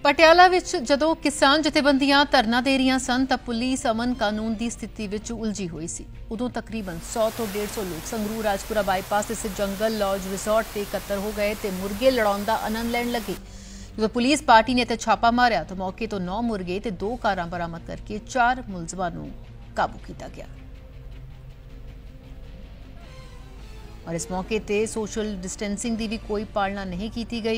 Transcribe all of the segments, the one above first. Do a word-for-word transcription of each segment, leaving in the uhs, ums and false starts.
ਪਟਿਆਲਾ ਵਿੱਚ ਜਦੋਂ ਕਿਸਾਨ ਜਥੇਬੰਦੀਆਂ ਧਰਨਾ ਦੇ ਰਹੀਆਂ ਸਨ ਤਾਂ ਪੁਲਿਸ ਅਮਨ ਕਾਨੂੰਨ ਦੀ ਸਥਿਤੀ ਵਿੱਚ ਉਲਝੀ ਹੋਈ ਸੀ। ਉਦੋਂ ਤਕਰੀਬਨ सौ ਤੋਂ डेढ़ सौ ਲੋਕ ਸੰਗਰੂਰ ਰਾਜਪੁਰਾ ਬਾਈਪਾਸ ਤੇ ਜੰਗਲ ਲੌਜ ਰਿਜ਼ੋਰਟ ਤੇ ਇਕੱਤਰ ਹੋ ਗਏ ਤੇ ਮੁਰਗੇ ਲੜਾਉਣ ਦਾ ਆਨੰਦ ਲੈਣ ਲੱਗੇ। ਜਦੋਂ ਪੁਲਿਸ ਪਾਰਟੀ ਨੇ ਤੇ ਛਾਪਾ ਮਾਰਿਆ ਤਾਂ ਮੌਕੇ ਤੋਂ नौ ਮੁਰਗੇ ਤੇ दो ਕਾਰਾਂ ਬਰਾਮਦ ਕਰਕੇ चार ਮੁਲਜ਼ਮਾਂ ਨੂੰ ਕਾਬੂ ਕੀਤਾ ਗਿਆ। और इस मौके ते सोशल डिस्टेंसिंग की भी कोई पालना नहीं की गई।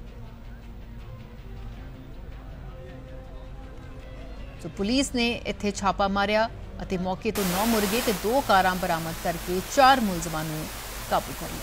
तो पुलिस ने इत्थे छापा मारिया अते मौके तो नौ मुर्गे ते दो कारां बरामद करके चार मुलजमां नूं काबू कर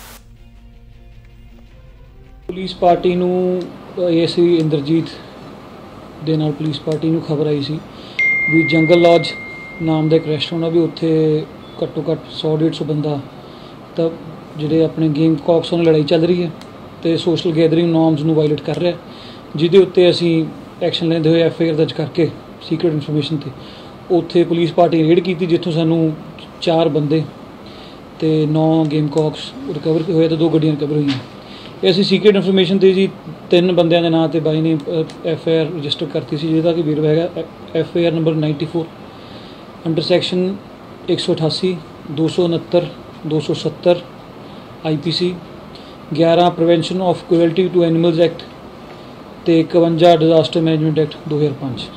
लिया। पुलिस पार्टी नूं एएसपी इंद्रजीत दे नाल पुलिस पार्टी नूं खबर आई सी भी जंगल लॉज नाम दा एक रेस्टोरेंट आ भी उत्थे घट्टो घट्ट सौ डेढ़ सौ बंदा ਤਾਂ ਜਿਹੜੇ ਆਪਣੇ ਗੇਮ ਕੌਕਸ ਨਾਲ ਲੜਾਈ ਚੱਲ ਰਹੀ ਹੈ ਤੇ ਸੋਸ਼ਲ ਗੈਦਰਿੰਗ ਨੋਰਮਸ ਨੂੰ ਵਾਇਲੇਟ ਕਰ ਰਿਹਾ, ਜਿਹਦੇ ਉੱਤੇ ਅਸੀਂ ਐਕਸ਼ਨ ਲੈਂਦੇ ਹੋਏ ਐਫ ਆਈ ਆਰ ਦਰਜ ਕਰਕੇ ਸੀਕ੍ਰੀਟ ਇਨਫੋਰਮੇਸ਼ਨ ਤੇ ਉੱਥੇ ਪੁਲਿਸ ਪਾਰਟੀ ਰੇਡ ਕੀਤੀ, ਜਿੱਥੋਂ ਸਾਨੂੰ ਚਾਰ ਬੰਦੇ ਤੇ नौ ਗੇਮ ਕੌਕਸ ਰਿਕਵਰ ਹੋਏ ਤੇ ਦੋ ਗੱਡੀਆਂ ਰਿਕਵਰ ਹੋਈਆਂ। ਇਹ ਅਸੀਂ ਸੀਕ੍ਰੀਟ ਇਨਫੋਰਮੇਸ਼ਨ ਤੇ ਜੀ ਤਿੰਨ ਬੰਦਿਆਂ ਦੇ ਨਾਂ ਤੇ ਬਾਈ ਨੇ ਐਫ ਆਈ ਆਰ ਰਜਿਸਟਰ ਕਰਤੀ ਸੀ, ਜਿਹਦਾ ਕਿ ਵੇਰਵਾ ਹੈਗਾ ਐਫ ਆਈ ਆਰ ਨੰਬਰ चौरानवे ਅੰਡਰ ਸੈਕਸ਼ਨ एक सौ अठासी दो सौ उनहत्तर दो सौ सत्तर आई पी सी ग्यारह prevention of cruelty to animals act तो इकवंजा डिजास्टर मैनेजमेंट एक्ट दो हज़ार पाँच।